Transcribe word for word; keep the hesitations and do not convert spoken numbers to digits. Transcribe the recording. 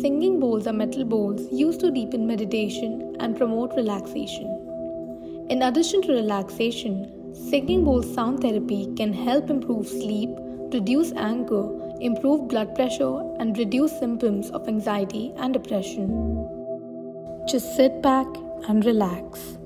Singing bowls are metal bowls used to deepen meditation and promote relaxation. In addition to relaxation, singing bowl sound therapy can help improve sleep, reduce anger, improve blood pressure, and reduce symptoms of anxiety and depression. Just sit back and relax.